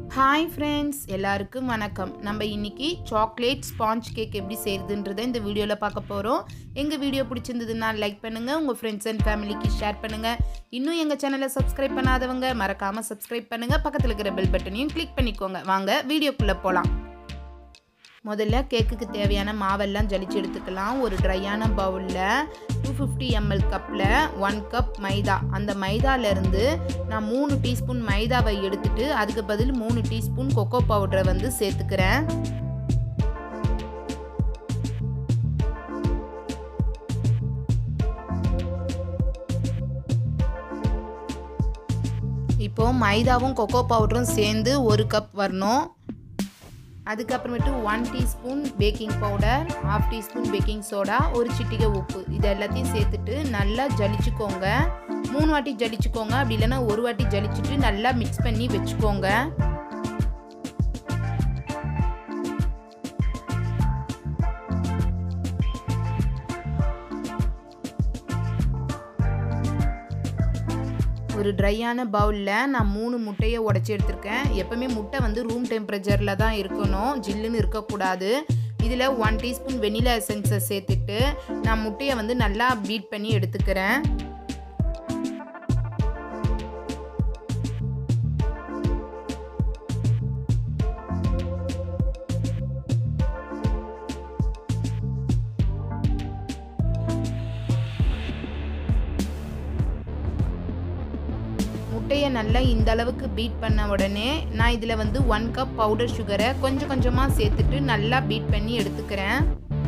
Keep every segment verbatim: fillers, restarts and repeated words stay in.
Hi friends, எல்லாருக்கும் வணக்கம். நம்ம இன்னைக்கு சாக்லேட் ஸ்பாஞ்ச் கேக் எப்படி செய்யறதுன்றதை இந்த வீடியோல பார்க்க போறோம். எங்க வீடியோ பிடிச்சிருந்ததுன்னா லைக் பண்ணுங்க, உங்க friends and familyக்கு ஷேர் பண்ணுங்க. இன்னும் எங்க சேனலை சப்ஸ்கிரைப் பண்ணாதவங்க மறக்காம சப்ஸ்கிரைப் பண்ணுங்க. பக்கத்துல இருக்கிற பெல் பட்டனையும் கிளிக் பண்ணிக்கோங்க. வாங்க வீடியோக்குள்ள போலாம். முதல்ல கேக்குக்கு தேவையான மாவெல்லாம் ஜலிச்சு எடுத்துக்கலாம். ஒரு ட்ரையான பவுல்ல two fifty milliliters கப்ல one கப் மைதா. அந்த மைதால இருந்து நான் மூணு டீஸ்பூன் மைதாவை எடுத்துட்டு அதுக்கு பதில் மூணு டீஸ்பூன் கொக்கோ பவுடரை வந்து சேர்த்துக்கிறேன். இப்போ மைதாவும் கொக்கோ பவுடரும் சேர்ந்து ஒரு கப் வரணும். அதுக்கப்புறமேட்டு one teaspoon baking powder, half teaspoon baking soda, ஒரு சிட்டிகை உப்பு இது எல்லாத்தையும் சேர்த்துட்டு நல்லா ஜலிச்சுக்கோங்க. மூணு வாட்டி ஜலிச்சுக்கோங்க, அப்படி இல்லைன்னா ஒரு வாட்டி ஜலிச்சுட்டு நல்லா மிக்ஸ் பண்ணி வச்சுக்கோங்க. ஒரு ட்ரையான பவுலில் நான் மூணு முட்டையை உடச்சி எடுத்திருக்கேன். எப்போவுமே முட்டை வந்து ரூம் டெம்பரேச்சரில் தான் இருக்கணும், ஜில்லுன்னு இருக்கக்கூடாது. இதில் ஒன் டீஸ்பூன் வெனிலா எசன்ஸை சேர்த்துட்டு நான் முட்டையை வந்து நல்லா பீட் பண்ணி எடுத்துக்கிறேன். முட்டையை நல்லா இந்த அளவுக்கு பீட் பண்ண உடனே நான் இதில் வந்து ஒன் கப் பவுடர் சுகரை கொஞ்சம் கொஞ்சமாக சேர்த்துட்டு நல்லா பீட் பண்ணி எடுத்துக்கிறேன்.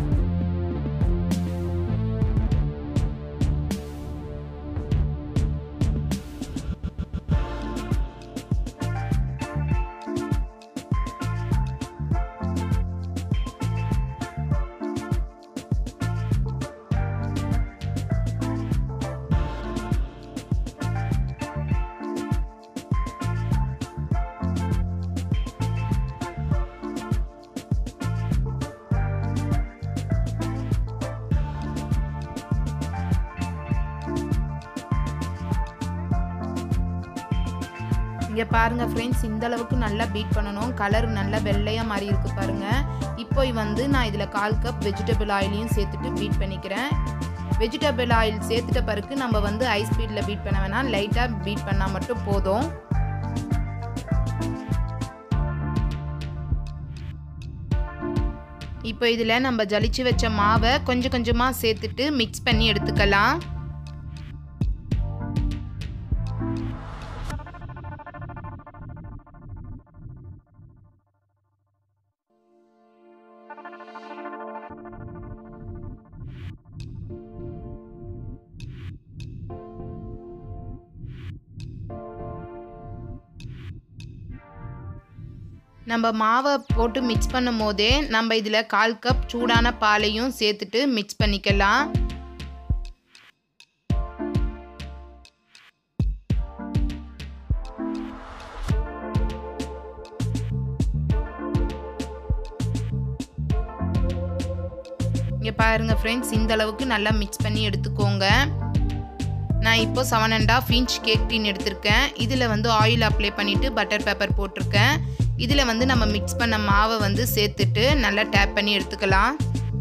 இங்கே பாருங்கள் ஃப்ரெண்ட்ஸ், இந்த அளவுக்கு நல்லா பீட் பண்ணணும். கலர் நல்லா வெள்ளையாக மாதிரி இருக்குது பாருங்கள். இப்போ வந்து நான் இதில் கால் கப் வெஜிடபிள் ஆயிலையும் சேர்த்துட்டு பீட் பண்ணிக்கிறேன். வெஜிடபிள் ஆயில் சேர்த்துட்ட பிறகு நம்ம வந்து ஹை ஸ்பீடில் பீட் பண்ண வேணாம், லைட்டாக பீட் பண்ணால் மட்டும் போதும். இப்போ இதில் நம்ம ஜலிச்சு வச்ச மாவை கொஞ்சம் கொஞ்சமாக சேர்த்துட்டு மிக்ஸ் பண்ணி எடுத்துக்கலாம். நம்ம மாவை போட்டு மிக்ஸ் பண்ணும் போதே நம்ம இதில் கால் கப் சூடான பாலையும் சேர்த்துட்டு மிக்ஸ் பண்ணிக்கலாம். இங்கே பாருங்கள் ஃப்ரெண்ட்ஸ், இந்த அளவுக்கு நல்லா மிக்ஸ் பண்ணி எடுத்துக்கோங்க. நான் இப்போ seven and half inch cake tin எடுத்திருக்கேன். இதில் வந்து ஆயில் அப்ளை பண்ணிவிட்டு பட்டர் பேப்பர் போட்டிருக்கேன். இதில் வந்து நம்ம மிக்ஸ் பண்ண மாவை வந்து சேர்த்துட்டு நல்லா டேப் பண்ணி எடுத்துக்கலாம்.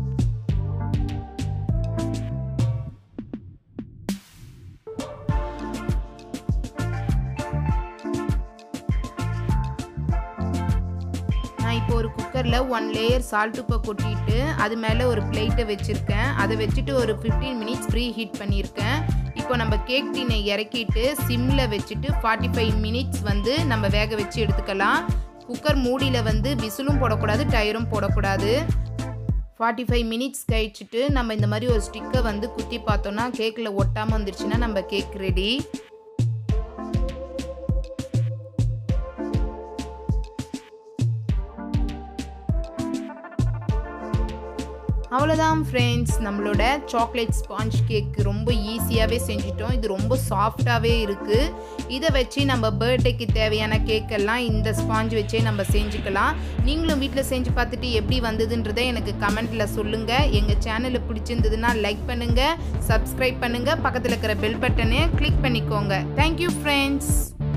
நான் இப்போ ஒரு குக்கரில் ஒன் லேயர் சால்ட் உப்பை கொட்டிட்டு அது மேலே ஒரு பிளேட்டை வச்சுருக்கேன். அதை வச்சுட்டு ஒரு ஃபிஃப்டீன் மினிட்ஸ் ப்ரீ ஹீட் பண்ணியிருக்கேன். இப்போ நம்ம கேக் டினை இறக்கிட்டு சிம்மில் வச்சுட்டு ஃபார்ட்டி ஃபைவ் மினிட்ஸ் வந்து நம்ம வேக வச்சு எடுத்துக்கலாம். குக்கர் மூடியில் வந்து விசிலும் போடக்கூடாது, டயரும் போடக்கூடாது. ஃபார்ட்டி ஃபைவ் மினிட்ஸ் கழிச்சுட்டு நம்ம இந்த மாதிரி ஒரு ஸ்டிக்கை வந்து குத்தி பார்த்தோன்னா கேக்கில் ஒட்டாமல் வந்துருச்சுன்னா நம்ம கேக் ரெடி. அவ்வளோதான் ஃப்ரெண்ட்ஸ், நம்மளோட சாக்லேட் ஸ்பாஞ்ச் கேக் ரொம்ப ஈஸியாகவே செஞ்சிட்டோம். இது ரொம்ப சாஃப்டாகவே இருக்குது. இதை வச்சு நம்ம பர்த்டேக்கு தேவையான கேக்கெல்லாம் இந்த ஸ்பாஞ்ச் வச்சே நம்ம செஞ்சுக்கலாம். நீங்களும் வீட்டில் செஞ்சு பார்த்துட்டு எப்படி வந்ததுன்றதை எனக்கு கமெண்ட்டில் சொல்லுங்கள். எங்கள் சேனலை பிடிச்சிருந்ததுன்னா லைக் பண்ணுங்கள், சப்ஸ்கிரைப் பண்ணுங்கள், பக்கத்தில் இருக்கிற பெல் பட்டனை கிளிக் பண்ணிக்கோங்க. Thank you friends.